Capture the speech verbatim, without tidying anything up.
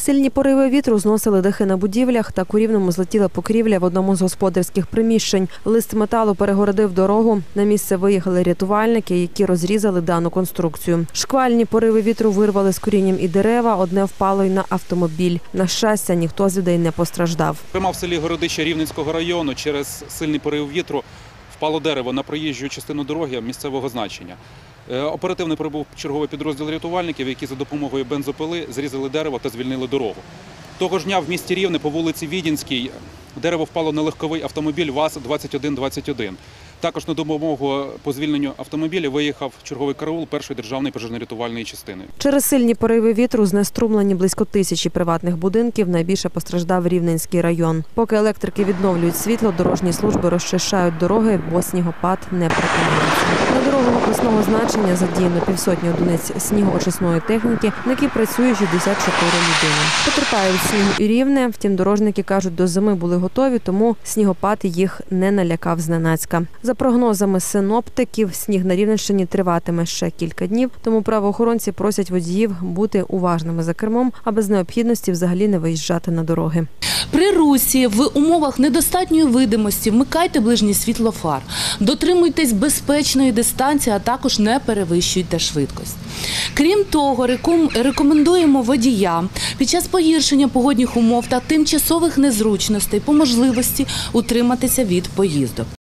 Сильні пориви вітру зносили дахи на будівлях, так у Рівному злетіла покрівля в одному з господарських приміщень. Лист металу перегородив дорогу. На місце виїхали рятувальники, які розрізали дану конструкцію. Шквальні пориви вітру вирвали з корінням і дерева, одне впало й на автомобіль. На щастя, ніхто з людей не постраждав. Прямо в селі Городище Рівненського району через сильний порив вітру впало дерево на проїжджу частину дороги місцевого значення. Оперативно прибув черговий підрозділ рятувальників, які за допомогою бензопили зрізали дерево та звільнили дорогу. Того ж дня в місті Рівне по вулиці Відінській дерево впало на легковий автомобіль ВАЗ двадцять один двадцять один. Також на допомогу по звільненню автомобіля виїхав черговий караул першої державної пожежно-рятувальної частини. Через сильні пориви вітру знеструмлені близько тисячі приватних будинків, найбільше постраждав Рівненський район. Поки електрики відновлюють світло, дорожні служби розчищають дороги, бо снігопад не припиняється. На дорогах обласного значення задіяно півсотні одиниць снігоочисної техніки, на якій працює шістдесят чотири людини. Потерпають снігу і Рівне, втім дорожники кажуть, до зими були готові, тому снігопад їх не налякав зненацька. За прогнозами синоптиків, сніг на Рівненщині триватиме ще кілька днів, тому правоохоронці просять водіїв бути уважними за кермом, а без необхідності взагалі не виїжджати на дороги. При русі в умовах недостатньої видимості вмикайте ближнє світло фар, дотримуйтесь безпечної дистанції, а також не перевищуйте швидкість. Крім того, рекомендуємо водіям під час погіршення погодних умов та тимчасових незручностей по можливості утриматися від поїздок.